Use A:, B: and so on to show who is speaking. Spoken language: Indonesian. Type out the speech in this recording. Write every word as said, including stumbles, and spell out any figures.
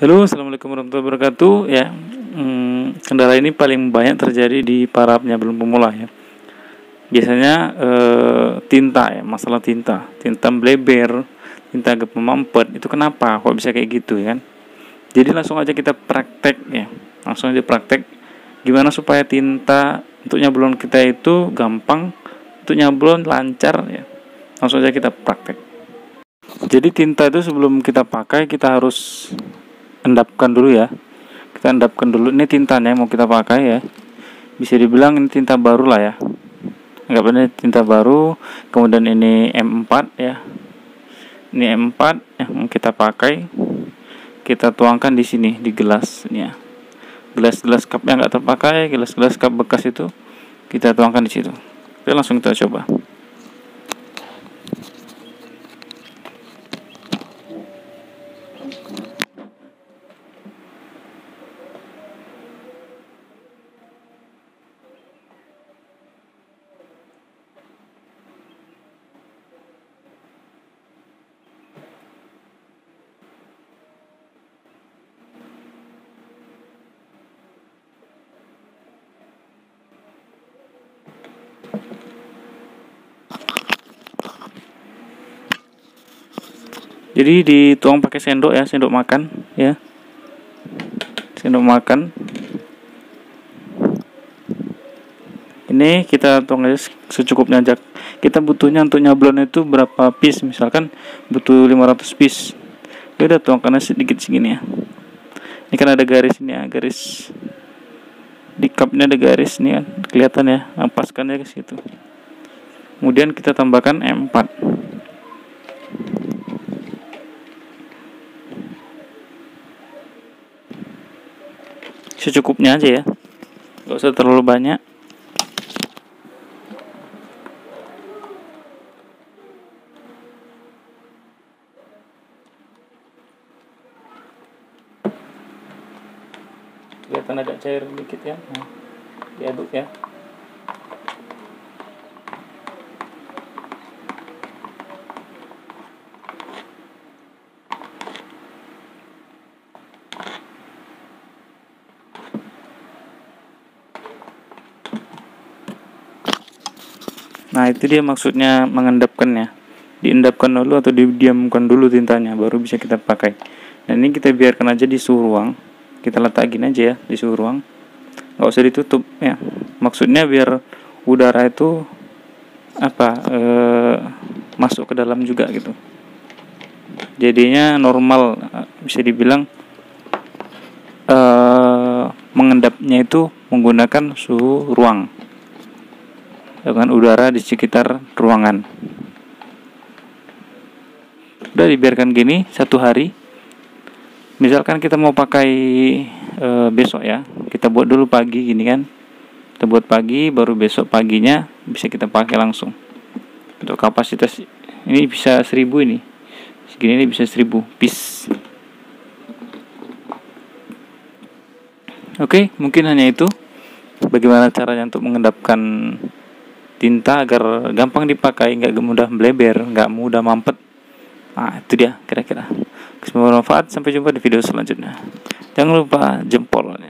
A: Halo, assalamualaikum warahmatullahi wabarakatuh. Ya, hmm, kendala ini paling banyak terjadi di para penyablon pemula ya. Biasanya eh, tinta ya, masalah tinta, tinta bleber, tinta agak memampet. Itu kenapa? Kok bisa kayak gitu ya kan? Jadi langsung aja kita praktek ya, langsung aja praktek. Gimana supaya tinta untuk nyablon kita itu gampang, untuk nyablon lancar ya. Langsung aja kita praktek. Jadi tinta itu sebelum kita pakai kita harus endapkan dulu ya. Kita endapkan dulu. Ini tintanya yang mau kita pakai ya. Bisa dibilang ini tinta baru lah ya. Anggap ini tinta baru. Kemudian ini M empat ya. Ini M empat yang kita pakai. Kita tuangkan di sini di gelas ini ya. Gelas-gelas cup yang nggak terpakai, gelas-gelas cup bekas itu kita tuangkan di situ. Oke, langsung kita coba. Jadi dituang pakai sendok ya, sendok makan ya. Sendok makan. Ini kita tuang aja secukupnya aja. Kita butuhnya untuk nyablon itu berapa piece? Misalkan butuh lima ratus piece. Ya udah tuangkan sedikit segini ya. Ini kan ada garis ini ya, garis di cupnya ada garis nih kan, kelihatan ya. Ampaskannya ke situ. Kemudian kita tambahkan M empat. Secukupnya aja ya, nggak usah terlalu banyak. Kelihatan agak cair dikit ya. Nah, diaduk ya. Nah, itu dia maksudnya mengendapkan ya. Diendapkan dulu atau didiamkan dulu tintanya, baru bisa kita pakai. Dan ini kita biarkan aja di suhu ruang. Kita letakin aja ya di suhu ruang. Nggak usah ditutup ya. Maksudnya biar udara itu apa eh, masuk ke dalam juga gitu. Jadinya normal, bisa dibilang eh, mengendapnya itu menggunakan suhu ruang dengan udara di sekitar ruangan. Udah dibiarkan gini satu hari. Misalkan kita mau pakai e, besok ya, kita buat dulu pagi gini kan. Kita buat pagi, baru besok paginya bisa kita pakai langsung. Untuk kapasitas ini bisa seribu ini. Segini ini bisa seribu piece. Oke, mungkin hanya itu. Bagaimana caranya untuk mengendapkan tinta agar gampang dipakai, nggak mudah bleber, nggak mudah mampet. Nah, itu dia kira-kira. Semoga bermanfaat. Sampai jumpa di video selanjutnya. Jangan lupa jempol.